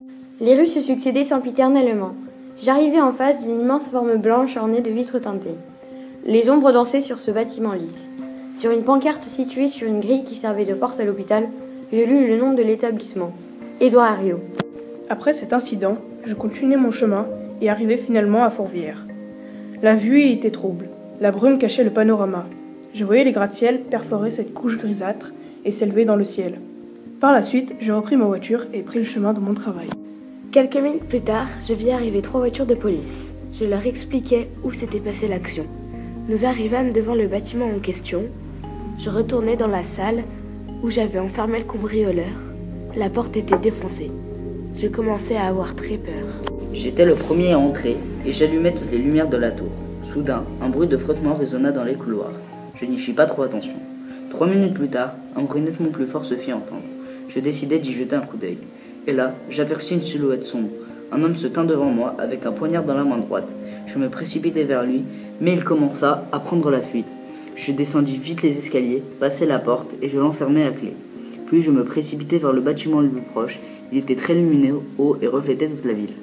Les rues se succédaient sempiternellement. J'arrivais en face d'une immense forme blanche ornée de vitres teintées. Les ombres dansaient sur ce bâtiment lisse. Sur une pancarte située sur une grille qui servait de porte à l'hôpital, je lus le nom de l'établissement, Édouard Herriot. Après cet incident, je continuai mon chemin et arrivai finalement à Fourvière. La vue y était trouble. La brume cachait le panorama. Je voyais les gratte-ciels perforer cette couche grisâtre et s'élever dans le ciel. Par la suite, je repris ma voiture et pris le chemin de mon travail. Quelques minutes plus tard, je vis arriver 3 voitures de police. Je leur expliquais où s'était passée l'action. Nous arrivâmes devant le bâtiment en question. Je retournai dans la salle où j'avais enfermé le cambrioleur. La porte était défoncée. Je commençais à avoir très peur. J'étais le premier à entrer et j'allumais toutes les lumières de la tour. Soudain, un bruit de frottement résonna dans les couloirs. Je n'y fis pas trop attention. 3 minutes plus tard, un bruit nettement plus fort se fit entendre. Je décidai d'y jeter un coup d'œil. Et là, j'aperçus une silhouette sombre. Un homme se tint devant moi avec un poignard dans la main droite. Je me précipitai vers lui, mais il commença à prendre la fuite. Je descendis vite les escaliers, passai la porte et je l'enfermai à clé. Puis je me précipitai vers le bâtiment le plus proche. Il était très lumineux, haut et reflétait toute la ville.